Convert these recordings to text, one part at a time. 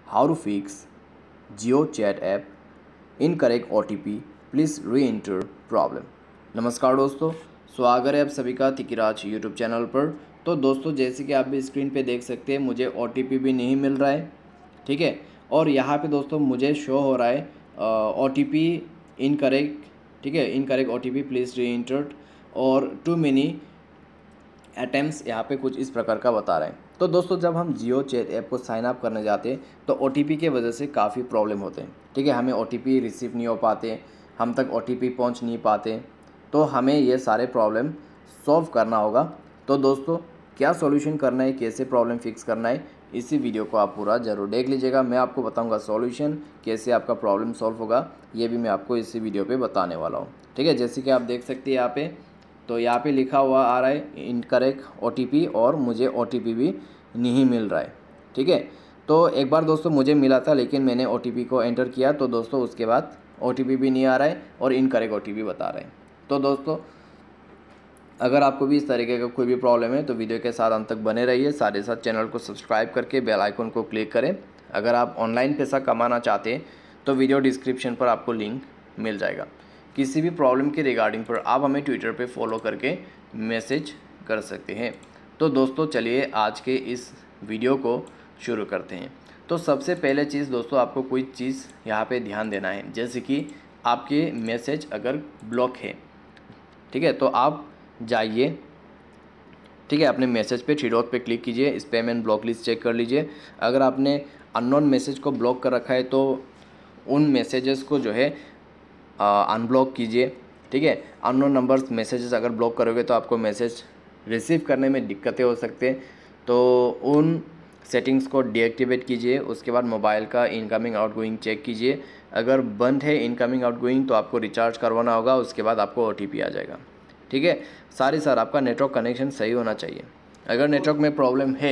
how to fix Jio Chat app incorrect OTP please re enter problem. नमस्कार दोस्तों, स्वागत है आप सभी का तिकिराज यूट्यूब चैनल पर। तो दोस्तों, जैसे कि आप भी स्क्रीन पे देख सकते हैं, मुझे OTP भी नहीं मिल रहा है, ठीक है। और यहाँ पे दोस्तों मुझे शो हो रहा है OTP इनकरेक्ट, ठीक है, incorrect OTP please re entered और टू मेनी अटेम्प्ट्स यहाँ पे कुछ इस प्रकार का बता रहे हैं। तो दोस्तों, जब हम जियो चैट ऐप को साइन अप करने जाते हैं तो OTP के वजह से काफ़ी प्रॉब्लम होते हैं, ठीक है। हमें OTP रिसीव नहीं हो पाते, हम तक OTP पहुँच नहीं पाते, तो हमें ये सारे प्रॉब्लम सॉल्व करना होगा। तो दोस्तों, क्या सॉल्यूशन करना है, कैसे प्रॉब्लम फिक्स करना है, इसी वीडियो को आप पूरा ज़रूर देख लीजिएगा। मैं आपको बताऊंगा सॉल्यूशन, कैसे आपका प्रॉब्लम सॉल्व होगा, ये भी मैं आपको इसी वीडियो पे बताने वाला हूँ, ठीक है। जैसे कि आप देख सकते हैं यहाँ पे, तो यहाँ पे लिखा हुआ आ रहा है इनकरेक्ट OTP और मुझे OTP भी नहीं मिल रहा है, ठीक है। तो एक बार दोस्तों मुझे मिला था, लेकिन मैंने OTP को एंटर किया तो दोस्तों उसके बाद OTP भी नहीं आ रहा है और इनकरेक्ट OTP बता रहे हैं। तो दोस्तों, अगर आपको भी इस तरीके का कोई भी प्रॉब्लम है तो वीडियो के साथ अंत तक बने रहिए। साथ ही साथ चैनल को सब्सक्राइब करके बेल आइकन को क्लिक करें। अगर आप ऑनलाइन पैसा कमाना चाहते हैं तो वीडियो डिस्क्रिप्शन पर आपको लिंक मिल जाएगा। किसी भी प्रॉब्लम के रिगार्डिंग पर आप हमें ट्विटर पे फॉलो करके मैसेज कर सकते हैं। तो दोस्तों, चलिए आज के इस वीडियो को शुरू करते हैं। तो सबसे पहले चीज़ दोस्तों, आपको कोई चीज़ यहाँ पे ध्यान देना है। जैसे कि आपके मैसेज अगर ब्लॉक है, ठीक है, तो आप जाइए, ठीक है, अपने मैसेज पे थ्री डॉट पे क्लिक कीजिए, spam and block list check कर लीजिए। अगर आपने अननोन मैसेज को ब्लॉक कर रखा है तो उन मैसेजेस को जो है अनब्लॉक कीजिए, ठीक है। अननोन नंबर्स मैसेजेस अगर ब्लॉक करोगे तो आपको मैसेज रिसीव करने में दिक्कतें हो सकते हैं, तो उन सेटिंग्स को डीएक्टिवेट कीजिए। उसके बाद मोबाइल का इनकमिंग आउटगोइंग चेक कीजिए। अगर बंद है इनकमिंग आउटगोइंग तो आपको रिचार्ज करवाना होगा, उसके बाद आपको OTP आ जाएगा, ठीक है। सारी सर आपका नेटवर्क कनेक्शन सही होना चाहिए। अगर नेटवर्क में प्रॉब्लम है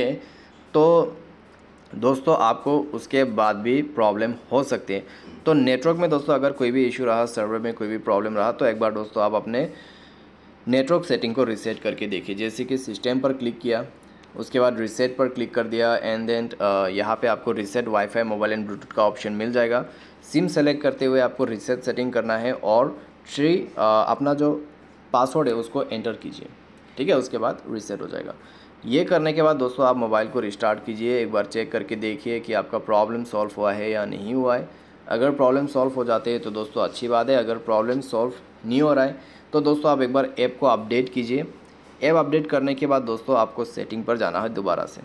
तो दोस्तों आपको उसके बाद भी प्रॉब्लम हो सकती है। तो नेटवर्क में दोस्तों अगर कोई भी इशू रहा, सर्वर में कोई भी प्रॉब्लम रहा, तो एक बार दोस्तों आप अपने नेटवर्क सेटिंग को रीसेट करके देखिए। जैसे कि सिस्टम पर क्लिक किया, उसके बाद रीसेट पर क्लिक कर दिया एंड देन यहाँ पे आपको reset wifi mobile and bluetooth का ऑप्शन मिल जाएगा। सिम सेलेक्ट करते हुए आपको रीसेट सेटिंग करना है और अपना जो पासवर्ड है उसको एंटर कीजिए, ठीक है। उसके बाद रीसेट हो जाएगा। ये करने के बाद दोस्तों आप मोबाइल को रिस्टार्ट कीजिए, एक बार चेक करके देखिए कि आपका प्रॉब्लम सॉल्व हुआ है या नहीं हुआ है। अगर प्रॉब्लम सॉल्व हो जाते हैं तो दोस्तों अच्छी बात है। अगर प्रॉब्लम सॉल्व नहीं हो रहा है तो दोस्तों आप एक बार ऐप को अपडेट कीजिए। ऐप अपडेट करने के बाद दोस्तों आपको सेटिंग पर जाना है दोबारा से।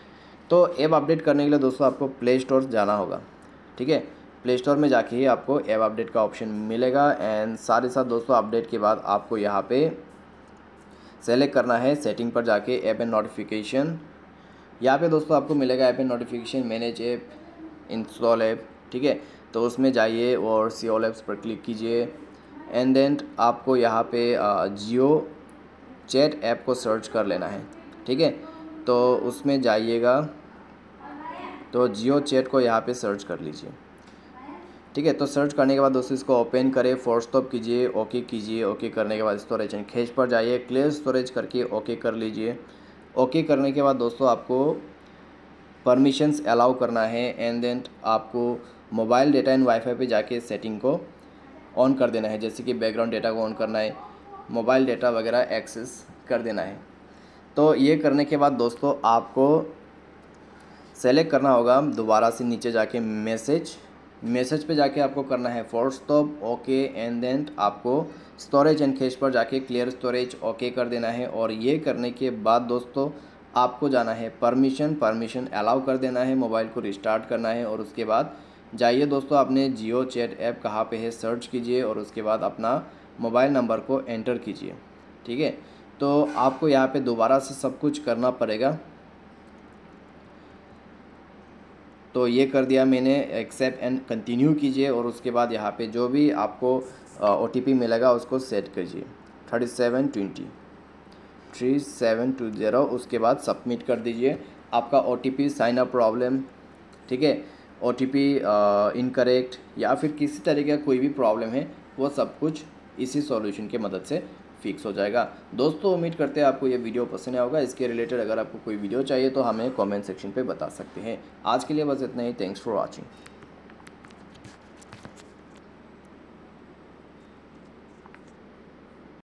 तो ऐप अपडेट करने के लिए दोस्तों आपको प्ले स्टोर जाना होगा, ठीक है। प्ले स्टोर में जाके ही आपको ऐप अपडेट का ऑप्शन मिलेगा एंड साथ ही साथ दोस्तों अपडेट के बाद आपको यहाँ पे सेलेक्ट करना है सेटिंग पर जाके ऐप एंड नोटिफिकेशन। यहाँ पे दोस्तों आपको मिलेगा app and notification, manage app, install app, ठीक है। तो उसमें जाइए और सी ऑल ऐप्स पर क्लिक कीजिए एंड देन आपको यहाँ पे जियो चैट ऐप को सर्च कर लेना है, ठीक है। तो उसमें जाइएगा, तो जियो चैट को यहाँ पे सर्च कर लीजिए, ठीक है। तो सर्च करने के बाद दोस्तों इसको ओपन करें, फोर्स स्टॉप कीजिए, ओके कीजिए। ओके करने के बाद स्टोरेज एंड कैश पर जाइए, क्लियर स्टोरेज करके ओके कर लीजिए। ओके करने के बाद दोस्तों आपको परमिशंस अलाउ करना है एंड देन आपको मोबाइल डेटा एंड वाईफाई पे जाके सेटिंग को ऑन कर देना है। जैसे कि बैकग्राउंड डेटा को ऑन करना है, मोबाइल डेटा वगैरह एक्सेस कर देना है। तो ये करने के बाद दोस्तों आपको सेलेक्ट करना होगा दोबारा से नीचे जाके मैसेज पे जाके आपको करना है force stop, okay and then आपको स्टोरेज एंड कैश पर जाके क्लियर स्टोरेज ओके कर देना है। और ये करने के बाद दोस्तों आपको जाना है परमिशन अलाउ कर देना है, मोबाइल को रिस्टार्ट करना है और उसके बाद जाइए दोस्तों अपने जियो चैट ऐप कहाँ पे है सर्च कीजिए और उसके बाद अपना मोबाइल नंबर को एंटर कीजिए, ठीक है। तो आपको यहाँ पे दोबारा से सब कुछ करना पड़ेगा। तो ये कर दिया मैंने, एक्सेप्ट एंड कंटिन्यू कीजिए और उसके बाद यहाँ पे जो भी आपको OTP मिलेगा उसको सेट कीजिए 3720, उसके बाद सबमिट कर दीजिए। आपका OTP साइन अप प्रॉब्लम, ठीक है, OTP इनकरेक्ट या फिर किसी तरीके का कोई भी प्रॉब्लम है वो सब कुछ इसी सॉल्यूशन की मदद से फिक्स हो जाएगा। दोस्तों उम्मीद करते हैं आपको ये वीडियो पसंद आया होगा। इसके रिलेटेड अगर आपको कोई वीडियो चाहिए तो हमें कमेंट सेक्शन पे बता सकते हैं। आज के लिए बस इतना ही। Thanks for watching.